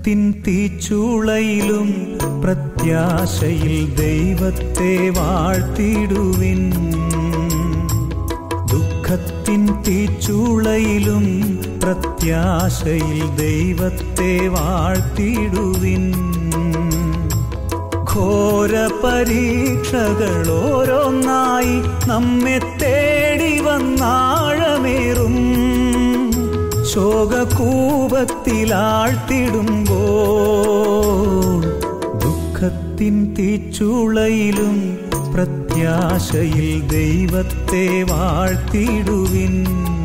ദുഃഖത്തിൻ തീച്ചൂളയിലും പ്രത്യാശയിൽ ദൈവത്തെ വാഴ്ത്തിടുവിൻ. ദുഃഖത്തിൻ തീച്ചൂളയിലും പ്രത്യാശയിൽ ദൈവത്തെ വാഴ്ത്തിടുവിൻ. ഘോര പരീക്ഷകൾ ഓരോന്നായി നമ്മെ തേടി വന്നാഴമേറും ശോകകൂപത്തിലാഴ്ത്തിടുമ്പോൾ ദുഃഖത്തിൻ തീച്ചൂളയിലും പ്രത്യാശയിൽ ദൈവത്തെ വാഴ്ത്തിടുവിൻ.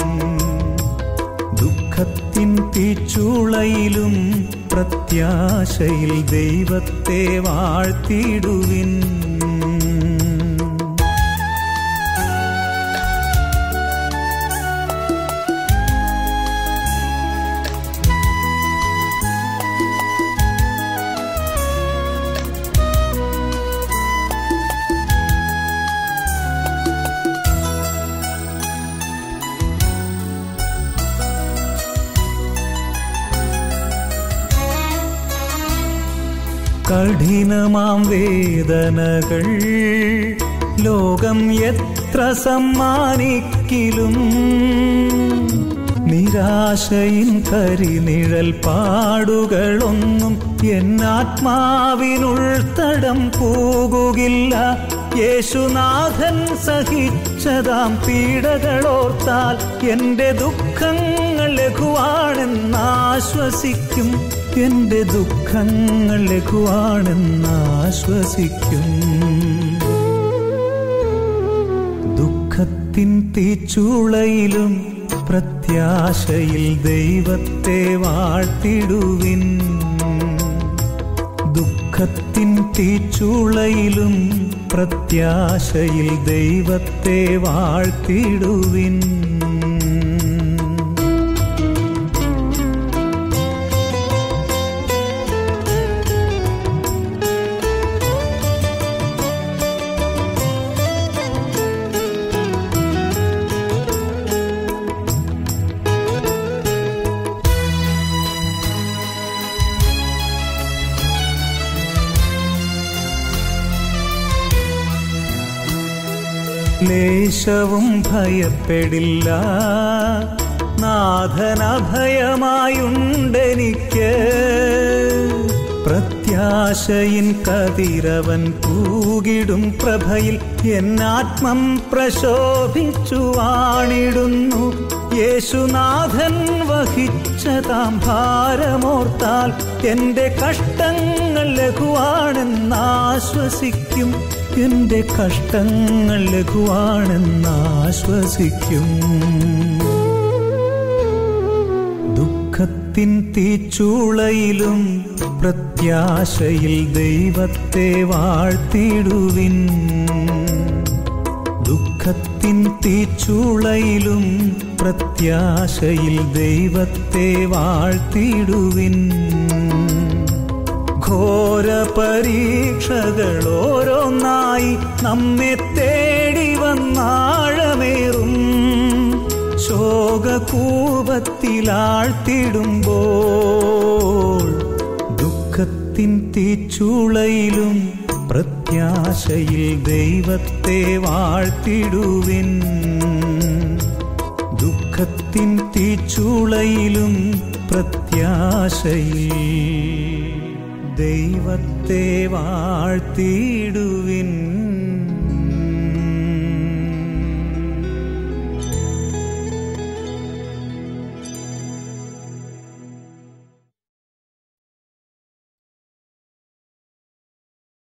ദുഃഖത്തിൻ തീച്ചൂളയിലും പ്രത്യാശയിൽ ദൈവത്തെ വാഴ്ത്തിടുവിൻ. കഠിനമാം വേദനകൾ ലോകം എത്ര സമ്മാനിക്കിലും നിരാശയിൻ കരിനിഴൽ പാടുകളൊന്നും എന്നാത്മാവിനുൾത്തടം പോകുകില്ല. യേശുനാഥൻ സഹിച്ചതാം പീഡകളോർത്താൽ എൻ്റെ ദുഃഖങ്ങൾ ലഘുവാണെന്നാശ്വസിക്കും. എൻ്റെ ദുഃഖങ്ങൾ ലഘുവാണെന്നാശ്വസിക്കും. ദുഃഖത്തിൻ തീച്ചൂളയിലും പ്രത്യാശയിൽ ദൈവത്തെ വാഴ്ത്തിടുവിൻ. ദുഃഖത്തിൻ തീച്ചൂളയിലും പ്രത്യാശയിൽ ദൈവത്തെ വാഴ്ത്തിടുവിൻ. ലേശവും ഭയപ്പെടില്ല, നാഥനഭയമായുണ്ടെനിക്ക്. പ്രത്യാശയിൻ കതിരവൻ പൂകിടും പ്രഭയിൽ എന്നാത്മം പ്രശോഭിച്ചു വാണിടുന്നു. യേശുനാഥൻ വഹിച്ചതാം ഭാരമോർത്താൽ എൻ്റെ കഷ്ടങ്ങൾ ലഘുവാണെന്നാശ്വസിക്കും. എൻ്റെ കഷ്ടങ്ങൾ ലഘുവാണെന്നാശ്വസിക്കും. ദുഃഖത്തിൻ തീച്ചൂളയിലും പ്രത്യാശയിൽ ദൈവത്തെ വാഴ്ത്തിടുവിൻ. ദുഃഖത്തിൻ തീച്ചൂളയിലും പ്രത്യാശയിൽ ദൈവത്തെ വാഴ്ത്തിടുവിൻ. ഘോര പരീക്ഷകൾ ഓരോന്നായി നമ്മെ തേടി വന്നാഴമേറും ശോകകൂപത്തിലാഴ്ത്തിടുമ്പോൾ ദുഃഖത്തിൻ തീച്ചൂളയിലും പ്രത്യാശയിൽ ദൈവത്തെ വാഴ്ത്തിടുവിൻ. ദുഃഖത്തിൻ തീച്ചൂളയിലും പ്രത്യാശയിൽ ദൈവത്തെ വാഴ്ത്തിടുവിൻ.